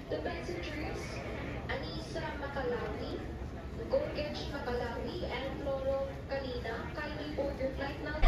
The passengers, Anissa Makalawi, Gorgesh Makalawi, and Floro Kalina, kindly board your flight now.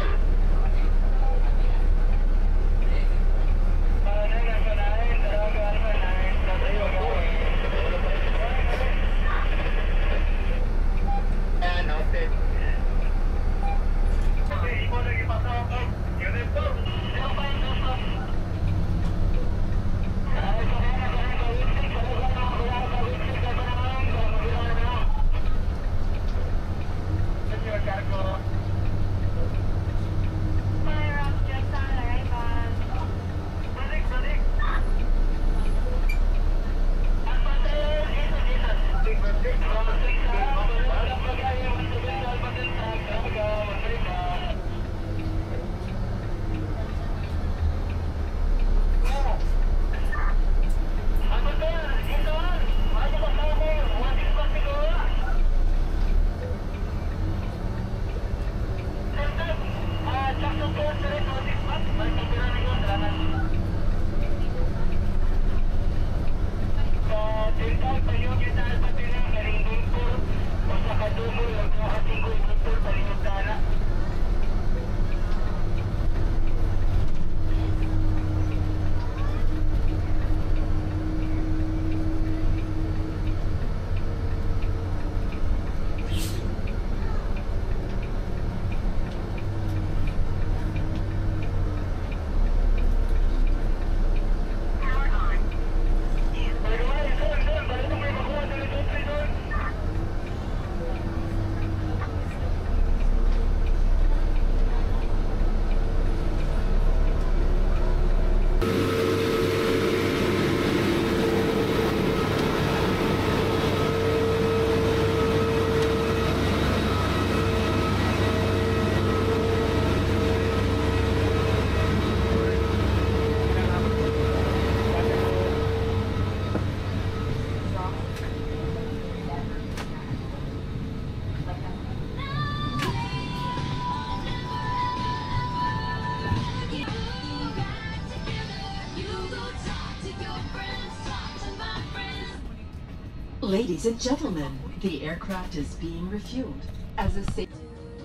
Ladies and gentlemen, the aircraft is being refueled as a safety.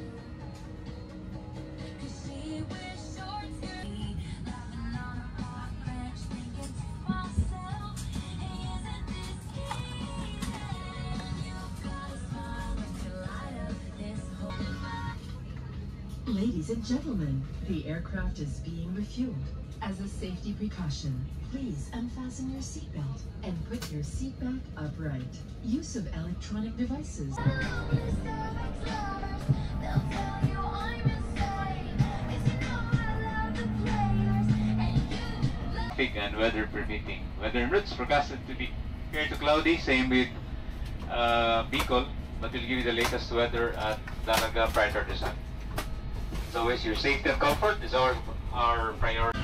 Ladies and gentlemen, the aircraft is being refueled. As a safety precaution, please unfasten your seatbelt and put your seat back upright. Use of electronic devices. And weather permitting. Weather routes forecasted to be clear to cloudy, same with Bicol, but we'll give you the latest weather at Dalaga prior to the sun. As always, your safety and comfort is our priority.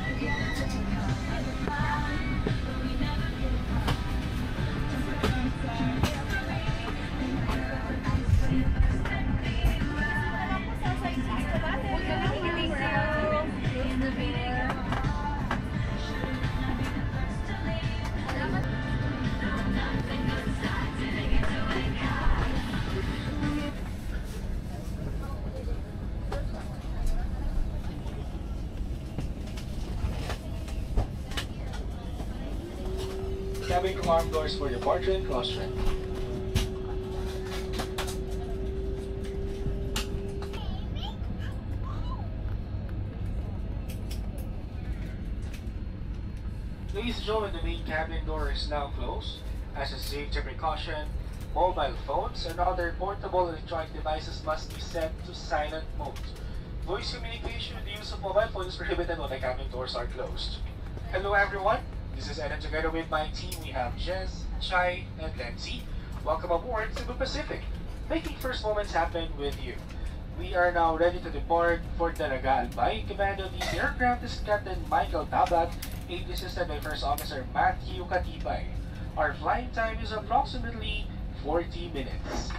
Cabin crew arm doors for departure and cross-check. Ladies and gentlemen, the main cabin door is now closed. As a safety precaution, mobile phones and other portable electronic devices must be set to silent mode. Voice communication with the use of mobile phones is prohibited when the cabin doors are closed. Hello everyone, this is Ed, and together with my team we have Jez, Chai, and Nancy. Welcome aboard Cebu Pacific, making first moments happen with you. We are now ready to depart for Dalaga Albay. Command of the aircraft is Captain Michael Tabat, aid assisted by First Officer Matthew Katibay. Our flying time is approximately 40 minutes.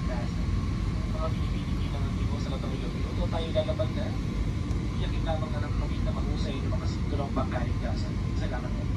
kaligtasan. Mga Pilipino ng sa Katoliko, tayo lalabag na. Iyakin lamang na ng kamit na mahusay ng mga sinturong pangkaligtasan. Salamat po.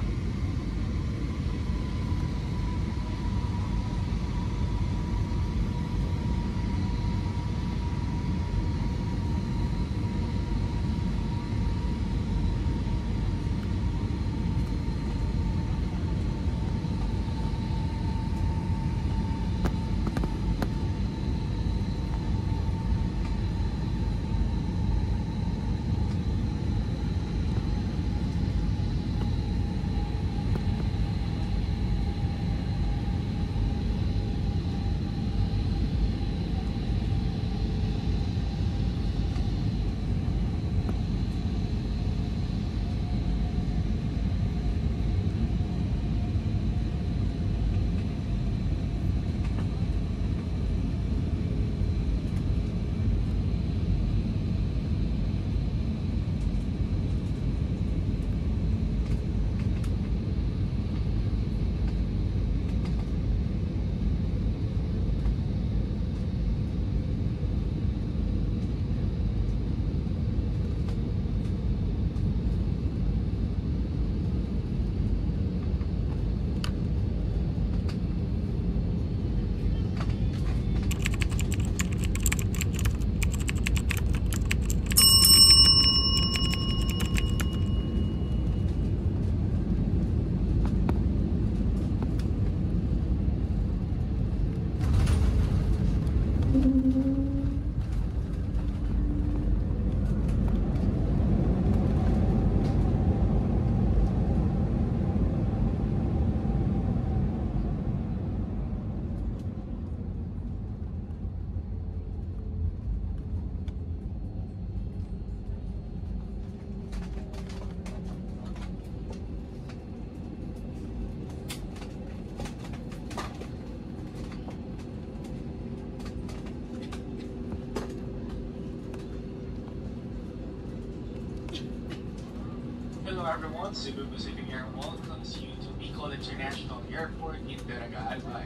Hello everyone, Cebu Pacific Air welcomes you to Bicol International Airport in Daraga, Albay.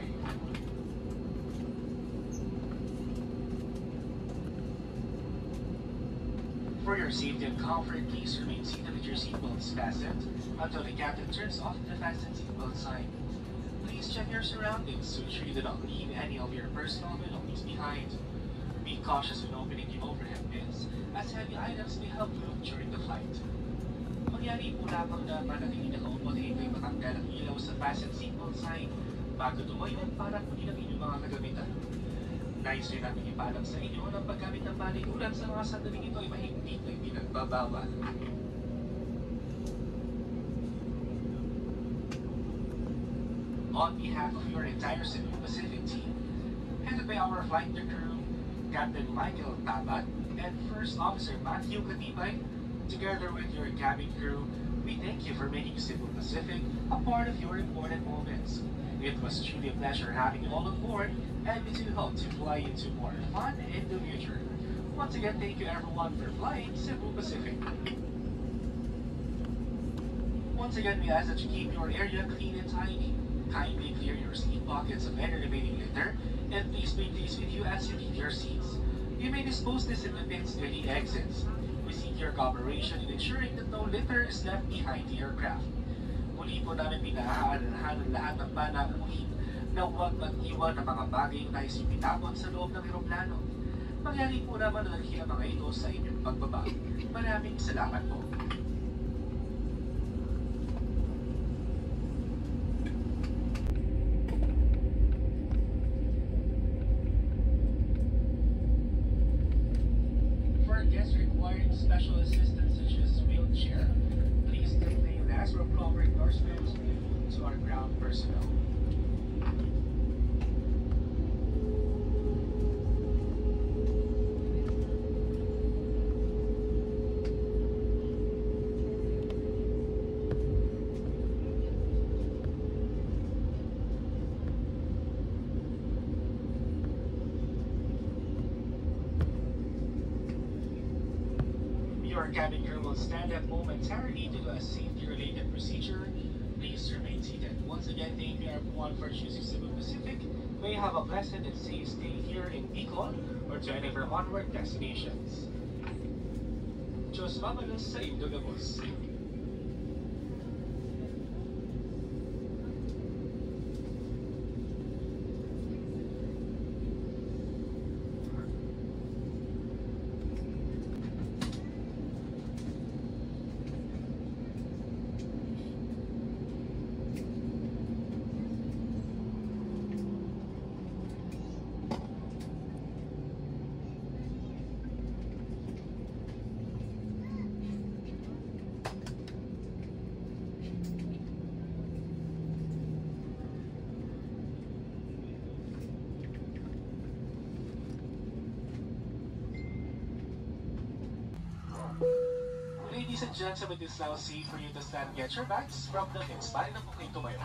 For your safety and comfort, please remain seated with your seatbelts fastened until the captain turns off the fasten seatbelt sign. Please check your surroundings to ensure you do not leave any of your personal belongings behind. Be cautious when opening the overhead bins, as heavy items may help move during the flight. Mangyari po lamang na manatiling nakaupo at hindi matanggal ang ilaw sa fasten seatbelt sign bago tumayo para kunin ang inyong mga kagamitan. Nais rin namin ipaalam sa inyo ng paggamit ng paliguran sa mga sandaling ito ay mahigpit na ipinagbabawal. On behalf of your entire Cebu Pacific team, headed by our flight crew, Captain Michael Tabat and First Officer Matthew Katibay, together with your cabin crew, we thank you for making Cebu Pacific a part of your important moments. It was truly a pleasure having you all on board, and we do hope to fly you to more fun in the future. Once again, thank you everyone for flying Cebu Pacific. Once again, we ask that you keep your area clean and tidy. Kindly clear your seat pockets of any remaining litter, and please bring these with you as you leave your seats. You may dispose this in the bins near the exits. We seek your cooperation in ensuring that no litter is left behind the aircraft. Muli po namin pinahahalahan ng lahat ng panauhin na huwag mag-iwan ng mga bagay na nais ipinapon sa loob ng eroplano. Mangyari po naman na ang mga ito sa inyong pagbaba. Maraming salamat po. For guests requiring special assistance such as wheelchair, please take the ask for proper endorsement to our ground personnel. Your cabin crew will stand up momentarily to do a safety-related procedure. Please remain seated. Once again, thank you everyone for choosing Cebu Pacific. May you have a blessed and safe stay here in Bicol or to any of our onward destinations. Diyos mamalos sa Indogamos. Ladies and gentlemen, it is now safe for you to stand and get your bags from the kids. Pare na po kayo tumayo.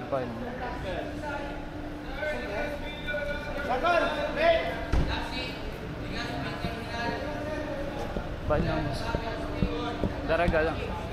Fine. Fine lang. Daraga lang.